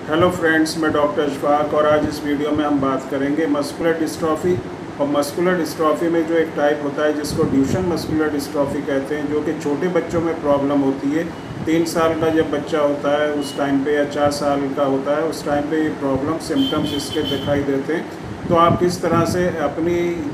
Hello friends, मैं doctor Ashfaq और आज इस वीडियो में हम बात करेंगे मस्कुलर डिस्ट्रॉफी। और मस्कुलर डिस्ट्रॉफी में जो एक टाइप होता है जिसको ड्यूशन मस्कुलर डिस्ट्रॉफी कहते हैं, जो कि छोटे बच्चों में प्रॉब्लम होती है। 3 साल का जब बच्चा होता है उस टाइम पे, या 4 साल का होता है उस टाइम पे ये प्रॉब्लम सिम्टम्स इसके दिखाई देते हैं। तो आप किस तरह से अपनी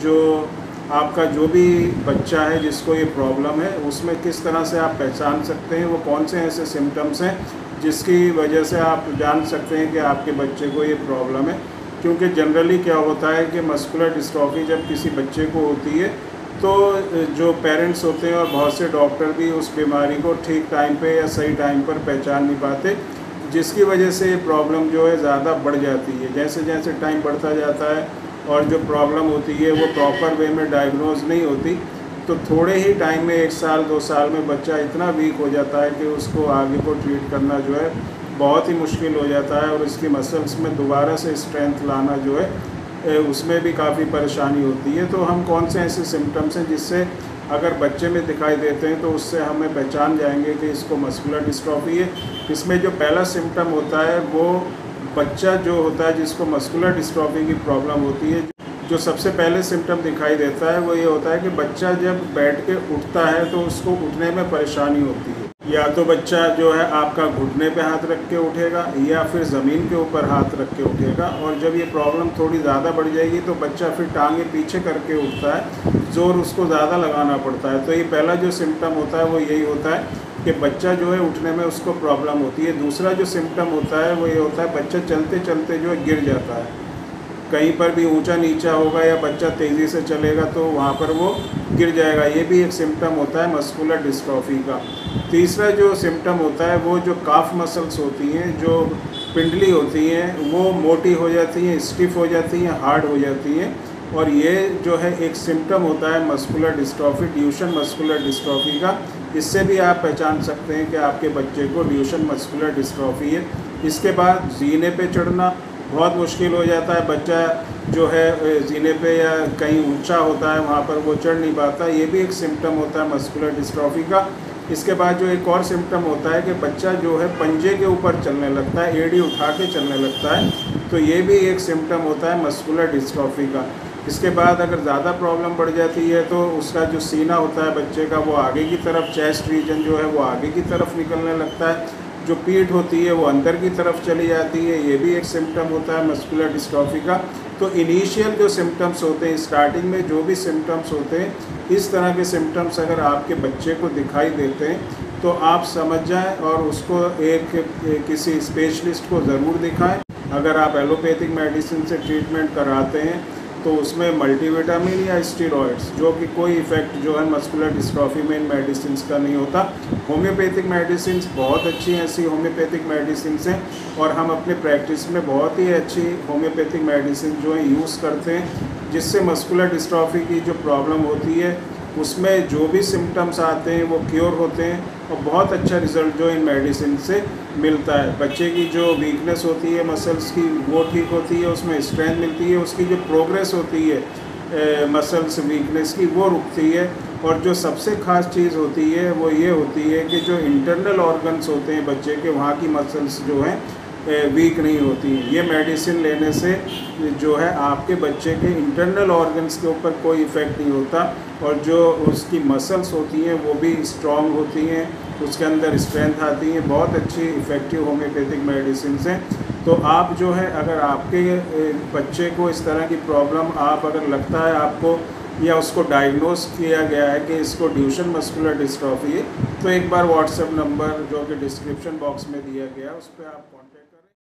आपका जो भी बच्चा है जिसको ये प्रॉब्लम है उसमें किस तरह से आप पहचान सकते हैं, वो कौन से ऐसे सिम्टम्स हैं जिसकी वजह से आप जान सकते हैं कि आपके बच्चे को ये प्रॉब्लम है। क्योंकि जनरली क्या होता है कि मस्कुलर डिस्ट्रॉफी जब किसी बच्चे को होती है तो जो पेरेंट्स होते हैं और बहुत से डॉक्टर भी उस बीमारी को ठीक टाइम पे या सही टाइम पर पहचान नहीं पाते, जिसकी वजह से ये प्रॉब्लम जो है ज़्यादा बढ़ जाती है। जैसे जैसे टाइम बढ़ता जाता है और जो प्रॉब्लम होती है वो प्रॉपर वे में डायग्नोज नहीं होती, तो थोड़े ही टाइम में 1 साल 2 साल में बच्चा इतना वीक हो जाता है कि उसको आगे को ट्रीट करना जो है बहुत ही मुश्किल हो जाता है, और इसकी मसल्स में दोबारा से स्ट्रेंथ लाना जो है उसमें भी काफ़ी परेशानी होती है। तो हम कौन से ऐसे सिम्टम्स हैं जिससे अगर बच्चे में दिखाई देते हैं तो उससे हमें पहचान जाएंगे कि इसको मस्कुलर डिस्ट्रॉफी है। इसमें जो पहला सिम्टम होता है वो बच्चा जो होता है जिसको मस्कुलर डिस्ट्रॉफी की प्रॉब्लम होती है, जो सबसे पहले सिम्टम दिखाई देता है वो ये होता है कि बच्चा जब बैठ के उठता है तो उसको उठने में परेशानी होती है। या तो बच्चा जो है आपका घुटने पे हाथ रख के उठेगा या फिर ज़मीन के ऊपर हाथ रख के उठेगा, और जब ये प्रॉब्लम थोड़ी ज़्यादा बढ़ जाएगी तो बच्चा फिर टांगे पीछे करके उठता है, ज़ोर उसको ज़्यादा लगाना पड़ता है। तो ये पहला जो सिम्टम होता है वो यही होता है कि बच्चा जो है उठने में उसको प्रॉब्लम होती है। दूसरा जो सिम्टम होता है वो ये होता है बच्चा चलते चलते जो है गिर जाता है, कहीं पर भी ऊंचा नीचा होगा या बच्चा तेज़ी से चलेगा तो वहाँ पर वो गिर जाएगा। ये भी एक सिम्टम होता है मस्कुलर डिस्ट्रॉफी का। तीसरा जो सिम्टम होता है वो जो काफ मसल्स होती हैं, जो पिंडली होती हैं, वो मोटी हो जाती हैं, स्टिफ हो जाती हैं, हार्ड हो जाती हैं, और ये जो है एक सिम्टम होता है muscular dystrophy, Duchenne muscular dystrophy का। इससे भी आप पहचान सकते हैं कि आपके बच्चे को ड्यूशन मस्कुलर डिस्ट्रॉफी है। इसके बाद जीने पे चढ़ना बहुत मुश्किल हो जाता है, बच्चा जो है जीने पे या कहीं ऊंचा होता है वहाँ पर वो चढ़ नहीं पाता, ये भी एक सिम्टम होता है मस्कुलर डिस्ट्रॉफी का। इसके बाद जो एक और सिम्टम होता है कि बच्चा जो है पंजे के ऊपर चलने लगता है, एड़ी उठा के चलने लगता है, तो ये भी एक सिम्टम होता है मस्कुलर डिस्ट्रॉफी का। इसके बाद अगर ज़्यादा प्रॉब्लम बढ़ जाती है तो उसका जो सीना होता है बच्चे का वो आगे की तरफ, चेस्ट रीजन जो है वो आगे की तरफ निकलने लगता है, जो पीठ होती है वो अंदर की तरफ चली जाती है, ये भी एक सिम्टम होता है मस्कुलर डिस्ट्रॉफी का। तो इनिशियल जो सिम्टम्स होते हैं, स्टार्टिंग में जो भी सिम्टम्स होते हैं, इस तरह के सिम्टम्स अगर आपके बच्चे को दिखाई देते हैं तो आप समझ जाएं और उसको किसी स्पेशलिस्ट को ज़रूर दिखाएं। अगर आप एलोपैथिक मेडिसिन से ट्रीटमेंट कराते हैं तो उसमें मल्टीविटामिन या स्टेरॉइड्स, जो कि कोई इफ़ेक्ट जो है मस्कुलर डिस्ट्रॉफी में इन मेडिसिन का नहीं होता। होम्योपैथिक मेडिसिन बहुत अच्छी ऐसी होम्योपैथिक मेडिसिन हैं, और हम अपने प्रैक्टिस में बहुत ही अच्छी होम्योपैथिक मेडिसिन जो है यूज़ करते हैं, जिससे मस्कुलर डिस्ट्रॉफी की जो प्रॉब्लम होती है उसमें जो भी सिम्टम्स आते हैं वो क्योर होते हैं, और बहुत अच्छा रिज़ल्ट जो इन मेडिसिन से मिलता है। बच्चे की जो वीकनेस होती है मसल्स की वो ठीक होती है, उसमें स्ट्रेंथ मिलती है, उसकी जो प्रोग्रेस होती है मसल्स वीकनेस की वो रुकती है, और जो सबसे ख़ास चीज़ होती है वो ये होती है कि जो इंटरनल ऑर्गन्स होते हैं बच्चे के, वहाँ की मसल्स जो हैं वीक नहीं होती। ये मेडिसिन लेने से जो है आपके बच्चे के इंटरनल ऑर्गन्स के ऊपर कोई इफ़ेक्ट नहीं होता, और जो उसकी मसल्स होती हैं वो भी स्ट्रॉन्ग होती हैं, उसके अंदर स्ट्रेंथ आती है। बहुत अच्छी इफ़ेक्टिव होम्योपैथिक मेडिसिन हैं। तो आप जो है अगर आपके बच्चे को इस तरह की प्रॉब्लम आप अगर लगता है आपको, या उसको डायग्नोस किया गया है कि इसको ड्यूशन मस्कुलर डिस्ट्रॉफी है, तो एक बार व्हाट्सएप नंबर जो कि डिस्क्रिप्शन बॉक्स में दिया गया है उस पर आप कॉन्टैक्ट